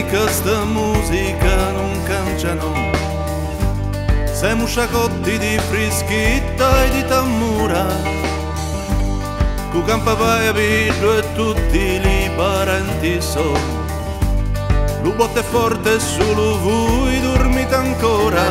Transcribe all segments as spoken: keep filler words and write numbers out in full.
che sta musica non cangiano. Siamo sciacotti di frischitta e di tammura, cu campapaia pido e tutti i parenti sono. Lu botte forte solo voi dormite ancora.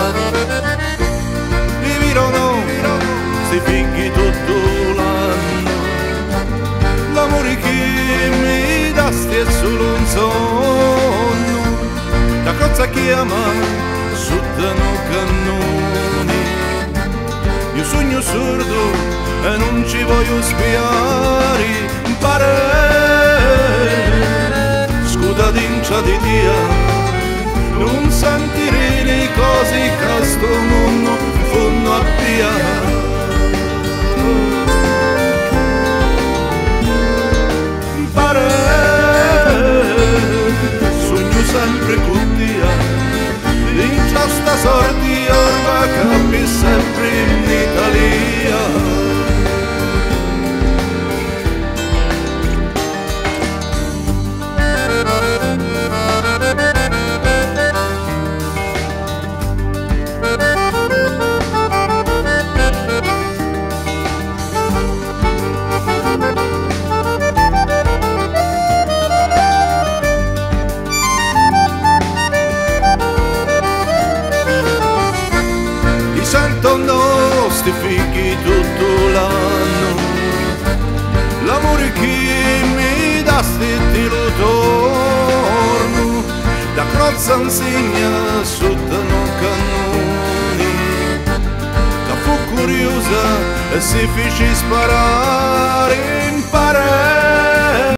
Vivirono sti figli tutto l'anno. L'amore che mi dasti è solo un sonno. La cosa chiama sottano cannoni. Io sogno sordo e non ci voglio spiare. Pare scuda d'incia di dia, non sentire le cose che sto mondo fanno a via. Pare sogno sempre con dia, in questa sordia ormai capi sempre in Italia. Sentono sti figli tutto l'anno, l'amore che mi dà sti ti lo torno, da crozza insegna sotto no cannoni, che fu curiosa e si fece sparare in pare.